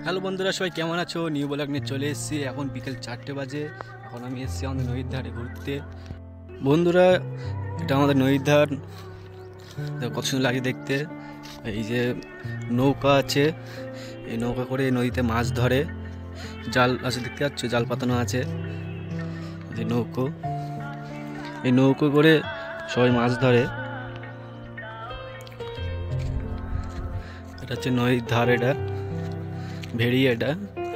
Hello বন্ধুরা, সবাই কেমন আছো? নিউ ব্লগ নিয়ে চলে এসেছি। এখন বিকেল 4টে বাজে। এখন আমি এসেছি আমাদের নদীর ধারে ঘুরতে। বন্ধুরা, এটা আমাদের নদীর ধার, কত সুন্দর লাগে দেখতে। এই যে নৌকা আছে, এই নৌকা করে নদীতে মাছ ধরে। জাল আছে, দেখতে পাচ্ছ, জাল পাতানো আছে। যে নৌকো, এই নৌকো করে সবাই মাছ ধরে। এটা হচ্ছে নদীর ধার, এটা ভেড়ি। এটা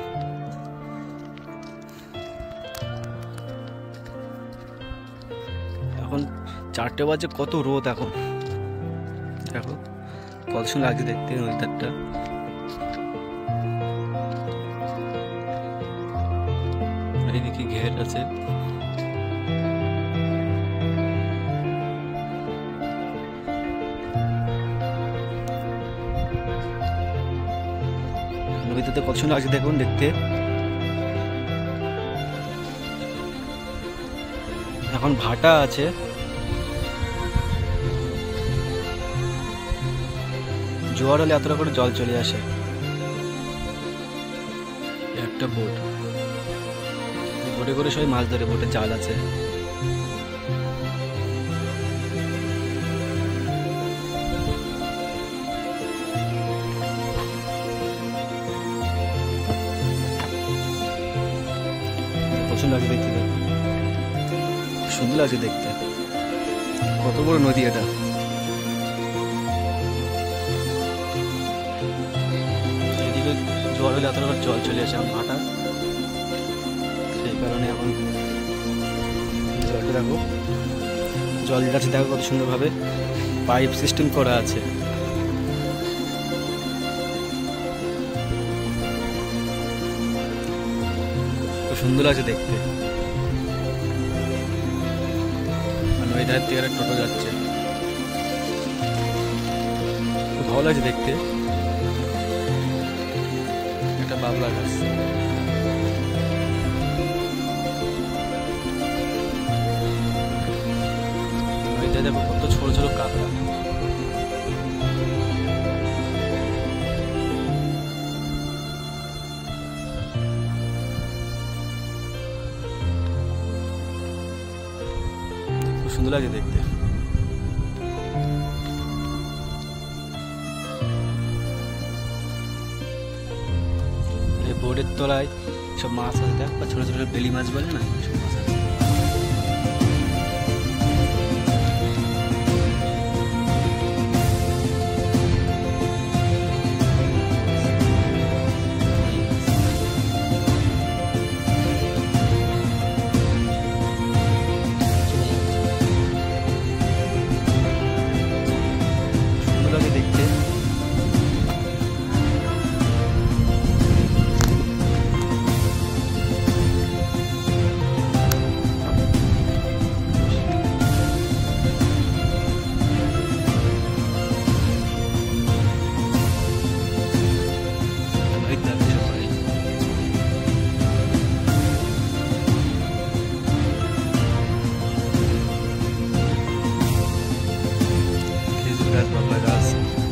এখন 4টে বাজে, কত রোদ এখন। দেখো কত সুন্দর লাগছে দেখতে নদীর ধারটা। এইদিকে ঘের আছে। নদীতে কত সুন্দর লাগছে দেখুন দেখতে। এখন ভাটা আছে। জোয়ার হলে এতটা করে জল চলে আসে। একটা বোট, বোটে করে সবাই মাছ ধরে। বোটে জাল আছে। পছন্দ লাগছে দেখতে, সুন্দর লাগছে দেখতে। কত বড় নদী এটা। এদিকে জল হলে এতটা জল চলে আসে। এখন ভাটা, সেই কারণে এখন জলটা দেখো, জল যাচ্ছে দেখো কত সুন্দরভাবে পাইপ সিস্টেম করা আছে। খুব সুন্দর লাগছে দেখতে। ওই ধার থেকে একটা টোটো যাচ্ছে, খুব ভালো লাগছে দেখতে। একটা বাবলা গাছ, ওইটা দেখো কত ছোট ছোট কাঁকড়া। খুব সুন্দর লাগে দেখতে। এই বোর্ডের তলায় সব মাছ আছে, দেখ, ছোট ছোট বেলি মাছ বলে না, সব মাছ আছে। দেখতে খেজুর গাছ, বাবলা গাছ।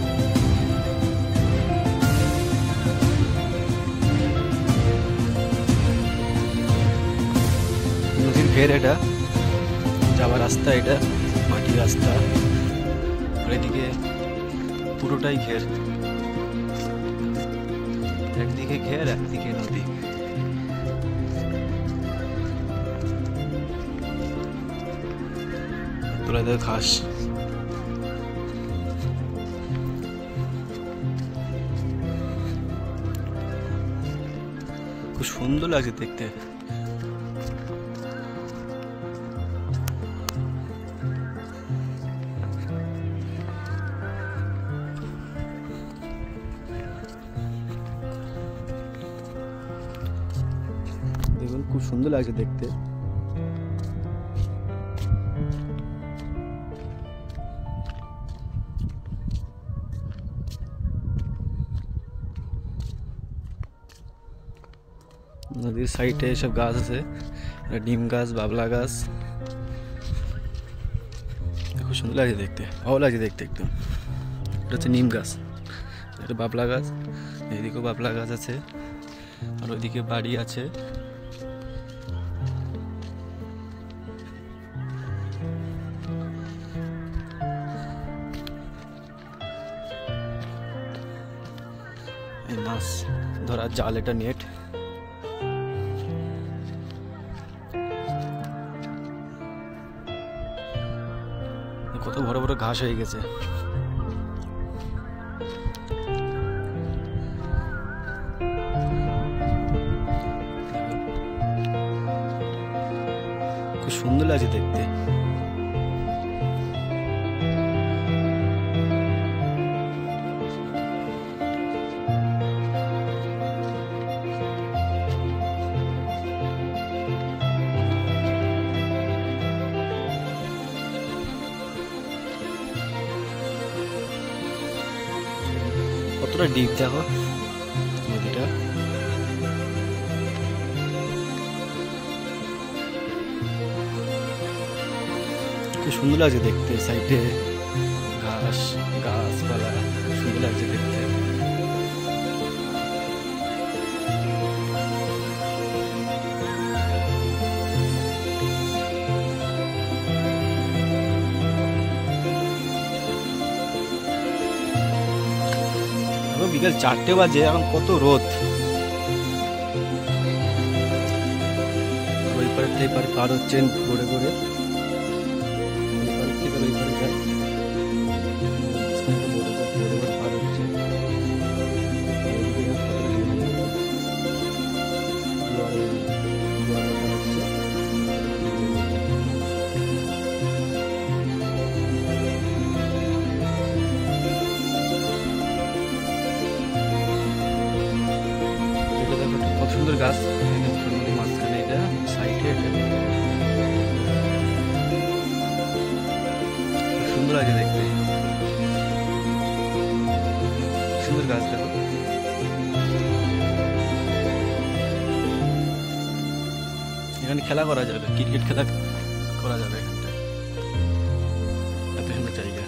নদীর ঘের, এটা যাওয়ার রাস্তা, এটা মাটির রাস্তা। আর এদিকে পুরোটাই ঘের, একদিকে ঘের একদিকে নদী। তোরা দেখ ঘাস। খুব সুন্দর লাগছে দেখতে। দেখুন খুব সুন্দর লাগছে দেখতে। নদীর সাইডে এসব গাছ আছে, ডিম গাছ, বাবলা গাছ। খুব সুন্দর লাগছে দেখতে, ভালো লাগছে দেখতে একদম। এটা হচ্ছে নিম গাছ, এটা বাবলা গাছ, এদিকেও বাবলা গাছ আছে, আর ওইদিকে বাড়ি আছে। এই মাছ ধরার জাল, এটা নেট। কত বড় বড় ঘাস হয়ে গেছে। খুব সুন্দর লাগছে দেখতে। কতটা ডিপ দেখো নদীটা। খুব সুন্দর লাগছে দেখতে, সাইডে ঘাস গাছপালা, সুন্দর লাগছে দেখতে। বিকেল 4টে বাজে, এখন কত রোদ। ওই পারে থেকে পারে পার হচ্ছেন ঘুরে ঘুরে, ওই পারে থেকে ওই পারে যায়, পার হচ্ছে। কত সুন্দর গাছ, মাঝখানে এটা সাইডে, এটা সুন্দর লাগে দেখতে। সুন্দর গাছ দেখো। এখানে খেলা করা যাবে, ক্রিকেট খেলা করা যাবে এখানটায়, এত সুন্দর জায়গা।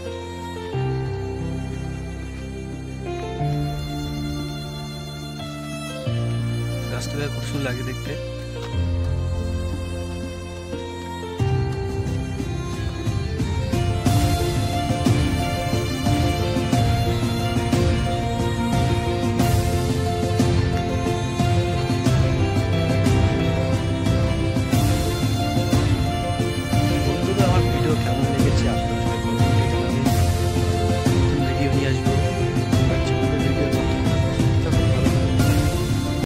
গাছটা খুব সুন্দর লাগে দেখতে।